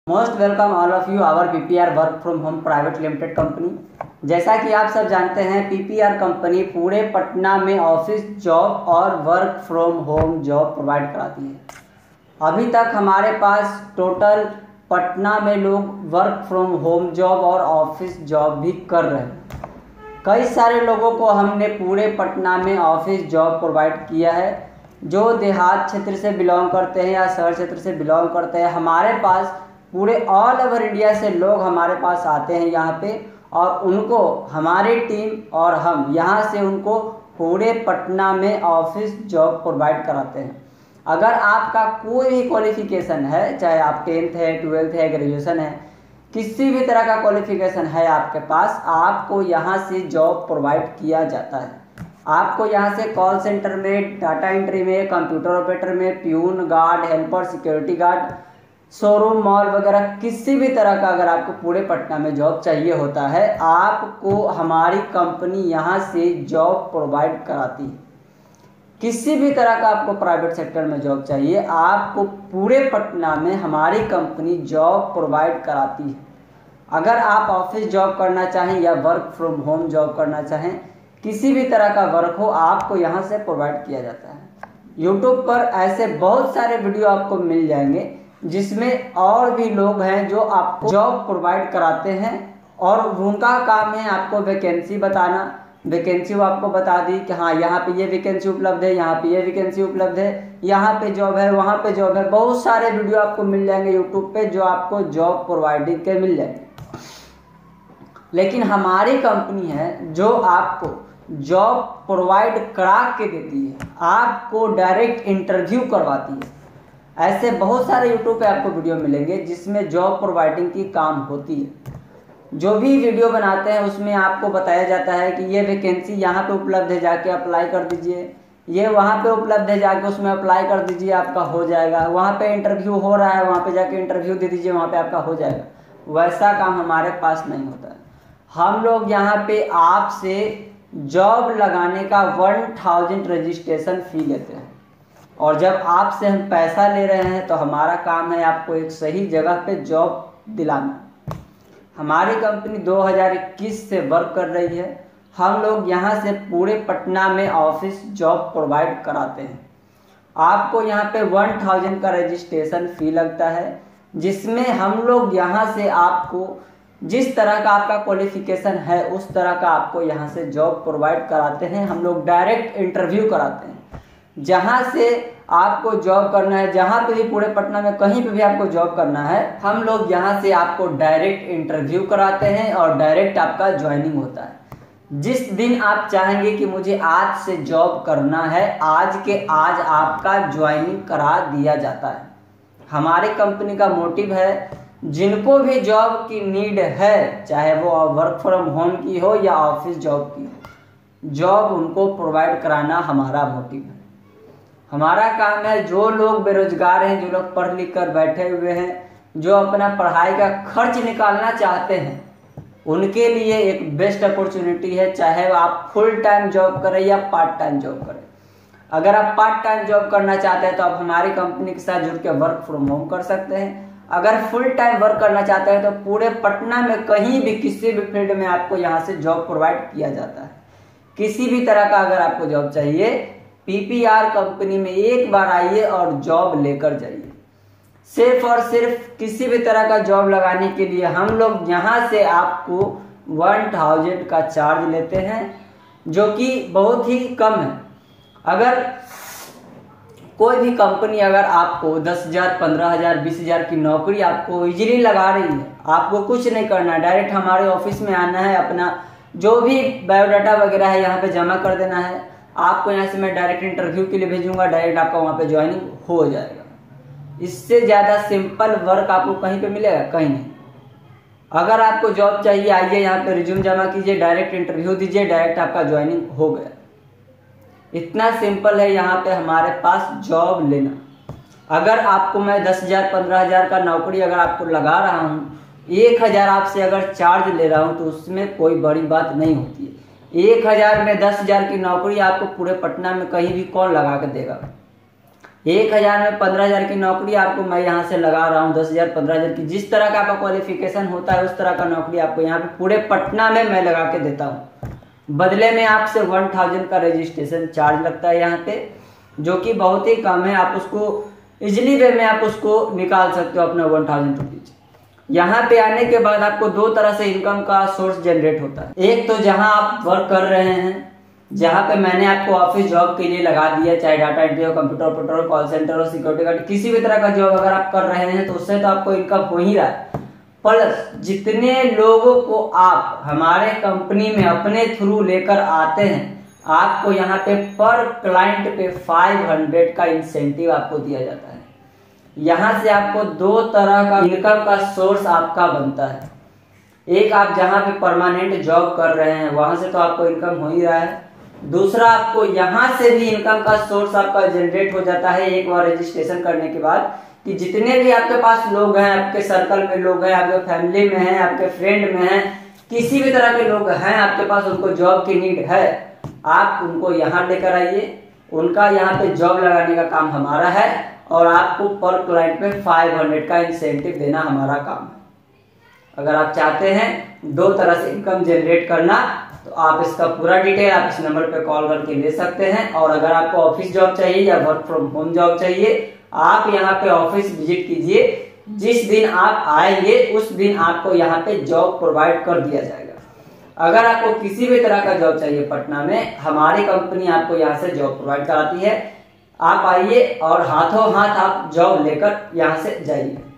Most welcome all of you our PPR work from home private limited company. जैसा कि आप सब जानते हैं, पीपीआर कंपनी पूरे पटना में ऑफिस जॉब और work from home job provide कराती है। अभी तक हमारे पास टोटल पटना में लोग वर्क फ्रॉम होम जॉब और ऑफिस जॉब भी कर रहे हैं। कई सारे लोगों को हमने पूरे पटना में ऑफिस जॉब प्रोवाइड किया है। जो देहात क्षेत्र से बिलोंग करते हैं या शहर क्षेत्र से बिलोंग करते हैं, हमारे पास पूरे ऑल ओवर इंडिया से लोग हमारे पास आते हैं यहाँ पे, और उनको हमारी टीम और हम यहाँ से उनको पूरे पटना में ऑफिस जॉब प्रोवाइड कराते हैं। अगर आपका कोई भी क्वालिफिकेशन है, चाहे आप 10th है, 12th है, ग्रेजुएशन है, किसी भी तरह का क्वालिफिकेशन है आपके पास, आपको यहाँ से जॉब प्रोवाइड किया जाता है। आपको यहाँ से कॉल सेंटर में, डाटा एंट्री में, कंप्यूटर ऑपरेटर में, peon, guard, helper, security guard, showroom, mall वगैरह किसी भी तरह का अगर आपको पूरे पटना में जॉब चाहिए होता है, आपको हमारी कंपनी यहाँ से जॉब प्रोवाइड कराती है। किसी भी तरह का आपको प्राइवेट सेक्टर में जॉब चाहिए, आपको पूरे पटना में हमारी कंपनी जॉब प्रोवाइड कराती है। अगर आप ऑफिस जॉब करना चाहें या वर्क फ्रॉम होम जॉब करना चाहें, किसी भी तरह का वर्क हो, आपको यहाँ से प्रोवाइड किया जाता है। यूट्यूब पर ऐसे बहुत सारे वीडियो आपको मिल जाएंगे जिसमें और भी लोग हैं जो आपको जॉब प्रोवाइड कराते हैं, और उनका काम है आपको वैकेंसी बताना। वैकेंसी वो आपको बता दी कि हाँ, यहाँ पे ये वैकेंसी उपलब्ध है, यहाँ पे ये वैकेंसी उपलब्ध है, यहाँ पे जॉब है, वहाँ पे जॉब है। बहुत सारे वीडियो आपको मिल जाएंगे यूट्यूब पे जो आपको जॉब प्रोवाइडिंग के मिल जाएंगे। लेकिन हमारी कंपनी है जो आपको जॉब प्रोवाइड करा के देती है, आपको डायरेक्ट इंटरव्यू करवाती है। ऐसे बहुत सारे यूट्यूब पे आपको वीडियो मिलेंगे जिसमें जॉब प्रोवाइडिंग की काम होती है। जो भी वीडियो बनाते हैं उसमें आपको बताया जाता है कि ये वैकेंसी यहाँ पे उपलब्ध है, जाके अप्लाई कर दीजिए, ये वहाँ पे उपलब्ध है, जाके उसमें अप्लाई कर दीजिए, आपका हो जाएगा। वहाँ पे इंटरव्यू हो रहा है, वहाँ पे जाके इंटरव्यू दे दीजिए, वहाँ पे आपका हो जाएगा। वैसा काम हमारे पास नहीं होता है। हम लोग यहाँ पे आपसे जॉब लगाने का 1000 रजिस्ट्रेशन फ़ी लेते हैं, और जब आपसे हम पैसा ले रहे हैं तो हमारा काम है आपको एक सही जगह पे जॉब दिलाना। हमारी कंपनी 2021 से वर्क कर रही है। हम लोग यहाँ से पूरे पटना में ऑफिस जॉब प्रोवाइड कराते हैं। आपको यहाँ पे 1000 का रजिस्ट्रेशन फ़ी लगता है, जिसमें हम लोग यहाँ से आपको जिस तरह का आपका क्वालिफिकेशन है उस तरह का आपको यहाँ से जॉब प्रोवाइड कराते हैं। हम लोग डायरेक्ट इंटरव्यू कराते हैं। जहाँ से आपको जॉब करना है, जहाँ पे भी पूरे पटना में कहीं पे भी आपको जॉब करना है, हम लोग यहाँ से आपको डायरेक्ट इंटरव्यू कराते हैं और डायरेक्ट आपका ज्वाइनिंग होता है। जिस दिन आप चाहेंगे कि मुझे आज से जॉब करना है, आज के आज आपका ज्वाइनिंग करा दिया जाता है। हमारी कंपनी का मोटिव है, जिनको भी जॉब की नीड है, चाहे वो वर्क फ्रॉम होम की हो या ऑफिस जॉब की हो, जॉब उनको प्रोवाइड कराना हमारा मोटिव है। हमारा काम है जो लोग बेरोजगार हैं, जो लोग पढ़ लिख कर बैठे हुए हैं, जो अपना पढ़ाई का खर्च निकालना चाहते हैं, उनके लिए एक बेस्ट अपॉर्चुनिटी है। चाहे आप फुल टाइम जॉब करें या पार्ट टाइम जॉब करें। अगर आप पार्ट टाइम जॉब करना चाहते हैं तो आप हमारी कंपनी के साथ जुड़ के वर्क फ्रॉम होम कर सकते हैं। अगर फुल टाइम वर्क करना चाहते हैं तो पूरे पटना में कहीं भी किसी भी फील्ड में आपको यहाँ से जॉब प्रोवाइड किया जाता है। किसी भी तरह का अगर आपको जॉब चाहिए, पीपीआर कंपनी में एक बार आइए और जॉब लेकर जाइए। सिर्फ और सिर्फ किसी भी तरह का जॉब लगाने के लिए हम लोग यहाँ से आपको 1000 का चार्ज लेते हैं, जो कि बहुत ही कम है। अगर कोई भी कंपनी अगर आपको 10,000, 15,000, 20,000 की नौकरी आपको इजीली लगा रही है, आपको कुछ नहीं करना है, डायरेक्ट हमारे ऑफिस में आना है, अपना जो भी बायोडाटा वगैरह है यहाँ पे जमा कर देना है। आपको यहाँ से मैं डायरेक्ट इंटरव्यू के लिए भेजूंगा, डायरेक्ट आपका वहाँ पे ज्वाइनिंग हो जाएगा। इससे ज़्यादा सिंपल वर्क आपको कहीं पे मिलेगा? कहीं नहीं। अगर आपको जॉब चाहिए, आइए यहाँ पे रिज्यूम जमा कीजिए, डायरेक्ट इंटरव्यू दीजिए, डायरेक्ट आपका ज्वाइनिंग हो गया। इतना सिंपल है यहाँ पे हमारे पास जॉब लेना। अगर आपको मैं 10,000, 15,000 का नौकरी अगर आपको लगा रहा हूँ, 1,000 आपसे अगर चार्ज ले रहा हूँ, तो उसमें कोई बड़ी बात नहीं होती है। 1,000 में 10,000 की नौकरी आपको पूरे पटना में कहीं भी कौन लगा के देगा? 1000 में 15,000 की नौकरी आपको मैं यहाँ से लगा रहा हूँ, 10,000 15,000 की। जिस तरह का आपका क्वालिफिकेशन होता है उस तरह का नौकरी आपको यहाँ पे पूरे पटना में मैं लगा के देता हूँ। बदले में आपसे 1000 का रजिस्ट्रेशन चार्ज लगता है यहाँ पे, जो कि बहुत ही कम है। आप उसको इजिली वे में आप उसको निकाल सकते हो अपना 1000 रुपीज। यहाँ पे आने के बाद आपको 2 तरह से इनकम का सोर्स जनरेट होता है। एक तो जहाँ आप वर्क कर रहे हैं, जहाँ पे मैंने आपको ऑफिस जॉब के लिए लगा दिया, चाहे डाटा एंट्री हो, कंप्यूटर ऑपरेटर हो, कॉल सेंटर हो, सिक्योरिटी गार्ड, किसी भी तरह का जॉब अगर आप कर रहे हैं तो उससे तो आपको इनकम हो ही रहा है। प्लस जितने लोगों को आप हमारे कंपनी में अपने थ्रू लेकर आते हैं, आपको यहाँ पे पर क्लाइंट पे 500 का इंसेंटिव आपको दिया जाता है। यहाँ से आपको 2 तरह का इनकम का सोर्स आपका बनता है। एक, आप जहाँ पे परमानेंट जॉब कर रहे हैं वहां से तो आपको इनकम हो ही रहा है। दूसरा, आपको यहाँ से भी इनकम का सोर्स आपका जनरेट हो जाता है एक बार रजिस्ट्रेशन करने के बाद, कि जितने भी आपके पास लोग हैं, आपके सर्कल में लोग हैं, आपके फैमिली में हैं, आपके फ्रेंड में हैं, किसी भी तरह के लोग हैं आपके पास, उनको जॉब की नीड है, आप उनको यहाँ लेकर आइए। उनका यहाँ पे जॉब लगाने का काम हमारा है और आपको पर क्लाइंट में 500 का इंसेंटिव देना हमारा काम है। अगर आप चाहते हैं 2 तरह से इनकम जनरेट करना तो आप इसका पूरा डिटेल आप इस नंबर पे कॉल करके ले सकते हैं। और अगर आपको ऑफिस जॉब चाहिए या वर्क फ्रॉम होम जॉब चाहिए, आप यहाँ पे ऑफिस विजिट कीजिए। जिस दिन आप आएंगे उस दिन आपको यहाँ पे जॉब प्रोवाइड कर दिया जाएगा। अगर आपको किसी भी तरह का जॉब चाहिए पटना में, हमारी कंपनी आपको यहाँ से जॉब प्रोवाइड कराती है। आप आइए और हाथों हाथ आप जॉब लेकर यहाँ से जाइए।